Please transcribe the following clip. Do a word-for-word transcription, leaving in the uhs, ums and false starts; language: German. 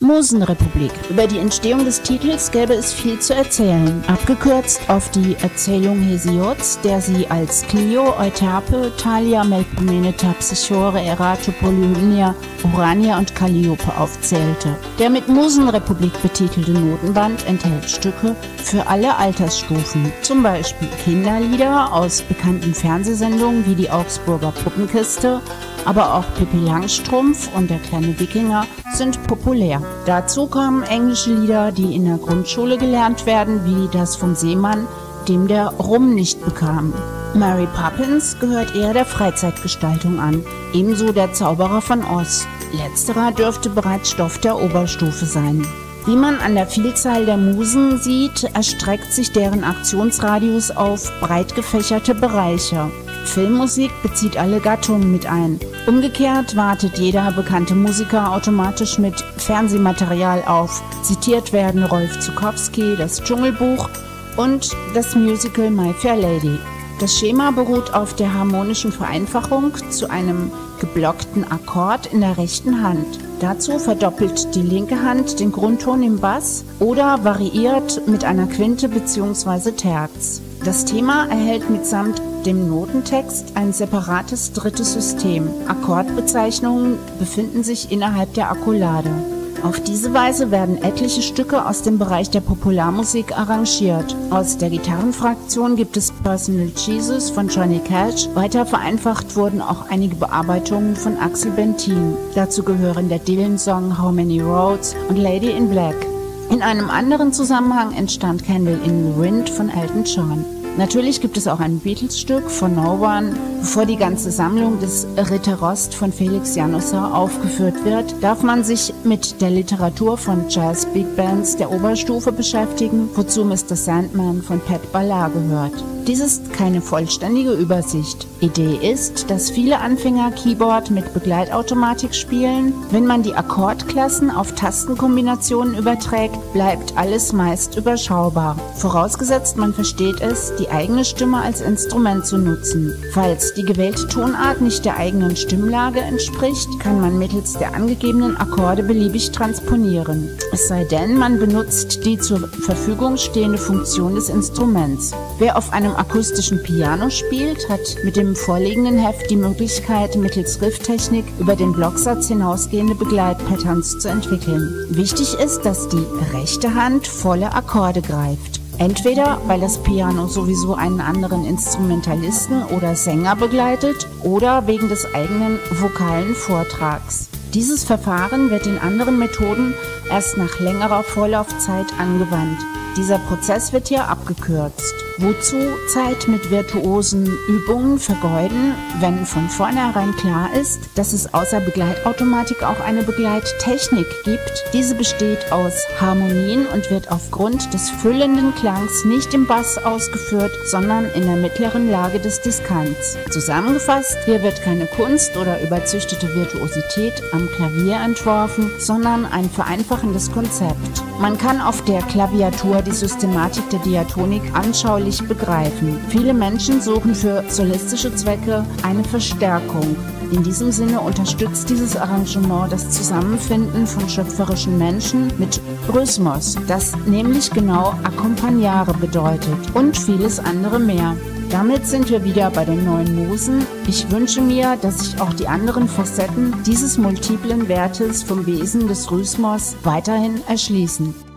Musenrepublik. Über die Entstehung des Titels gäbe es viel zu erzählen. Abgekürzt auf die Erzählung Hesiods, der sie als Clio, Euterpe, Thalia, Melpomene, Terpsichore, Erato, Polyhymnia, Urania und Calliope aufzählte. Der mit Musenrepublik betitelte Notenband enthält Stücke für alle Altersstufen, zum Beispiel Kinderlieder aus bekannten Fernsehsendungen wie die Augsburger Puppenkiste, aber auch Pippi Langstrumpf und der kleine Wikinger sind populär. Dazu kommen englische Lieder, die in der Grundschule gelernt werden, wie das vom Seemann, dem der Rum nicht bekam. Mary Poppins gehört eher der Freizeitgestaltung an, ebenso der Zauberer von Oz. Letzterer dürfte bereits Stoff der Oberstufe sein. Wie man an der Vielzahl der Musen sieht, erstreckt sich deren Aktionsradius auf breit gefächerte Bereiche. Filmmusik bezieht alle Gattungen mit ein. Umgekehrt wartet jeder bekannte Musiker automatisch mit Fernsehmaterial auf. Zitiert werden Rolf Zuckowski, das Dschungelbuch und das Musical My Fair Lady. Das Schema beruht auf der harmonischen Vereinfachung zu einem geblockten Akkord in der rechten Hand. Dazu verdoppelt die linke Hand den Grundton im Bass oder variiert mit einer Quinte bzw. Terz. Das Thema erhält mitsamt dem Notentext ein separates drittes System. Akkordbezeichnungen befinden sich innerhalb der Akkolade. Auf diese Weise werden etliche Stücke aus dem Bereich der Popularmusik arrangiert. Aus der Gitarrenfraktion gibt es Personal Jesus von Johnny Cash. Weiter vereinfacht wurden auch einige Bearbeitungen von Axel Bentin. Dazu gehören der Dylan-Song How Many Roads und Lady in Black. In einem anderen Zusammenhang entstand Candle in the Wind von Elton John. Natürlich gibt es auch ein Beatles-Stück von No One. Bevor die ganze Sammlung des Ritter Rost von Felix Janusser aufgeführt wird, darf man sich mit der Literatur von Jazz-Big Bands der Oberstufe beschäftigen, wozu Mister Sandman von Pat Ballard gehört. Dies ist keine vollständige Übersicht. Idee ist, dass viele Anfänger Keyboard mit Begleitautomatik spielen. Wenn man die Akkordklassen auf Tastenkombinationen überträgt, bleibt alles meist überschaubar. Vorausgesetzt, man versteht es, die eigene Stimme als Instrument zu nutzen. Falls die gewählte Tonart nicht der eigenen Stimmlage entspricht, kann man mittels der angegebenen Akkorde beliebig transponieren. Es sei denn, man benutzt die zur Verfügung stehende Funktion des Instruments. Wer auf einem akustischen Piano spielt, hat mit dem vorliegenden Heft die Möglichkeit, mittels Rifftechnik über den Blocksatz hinausgehende Begleitpatterns zu entwickeln. Wichtig ist, dass die rechte Hand volle Akkorde greift. Entweder weil das Piano sowieso einen anderen Instrumentalisten oder Sänger begleitet oder wegen des eigenen vokalen Vortrags. Dieses Verfahren wird in anderen Methoden erst nach längerer Vorlaufzeit angewandt. Dieser Prozess wird hier abgekürzt. Wozu Zeit mit virtuosen Übungen vergeuden, wenn von vornherein klar ist, dass es außer Begleitautomatik auch eine Begleittechnik gibt? Diese besteht aus Harmonien und wird aufgrund des füllenden Klangs nicht im Bass ausgeführt, sondern in der mittleren Lage des Diskants. Zusammengefasst, hier wird keine Kunst oder überzüchtete Virtuosität am Klavier entworfen, sondern ein vereinfachendes Konzept. Man kann auf der Klaviatur die Systematik der Diatonik anschaulich begreifen. Viele Menschen suchen für solistische Zwecke eine Verstärkung. In diesem Sinne unterstützt dieses Arrangement das Zusammenfinden von schöpferischen Menschen mit Rhythmus, das nämlich genau Accompagnare bedeutet und vieles andere mehr. Damit sind wir wieder bei den neuen Musen. Ich wünsche mir, dass sich auch die anderen Facetten dieses multiplen Wertes vom Wesen des Rhythmus weiterhin erschließen.